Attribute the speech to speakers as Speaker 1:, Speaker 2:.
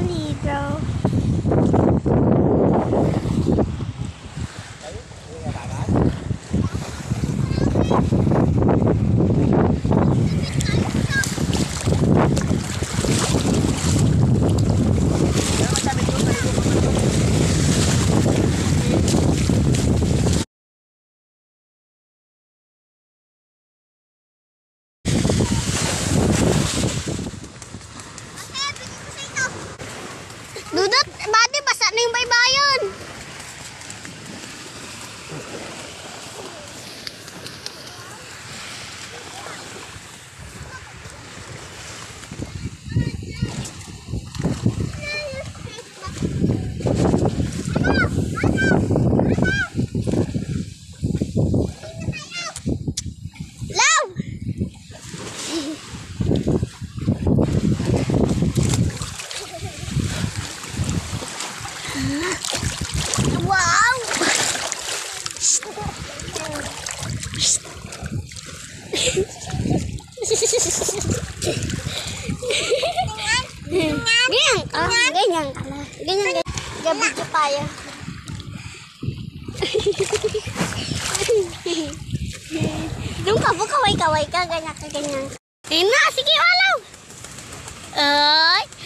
Speaker 1: maligaw. Dudot, bati basa na yung baybayon. Law! Wow! Ganyan ka. Ganyan ka na. Ganyan. Gabi ka tayo. Doon ka po, kaway-kaway ka. Ganyan ka, ganyan. Ayun na, sige, walaw. Ay!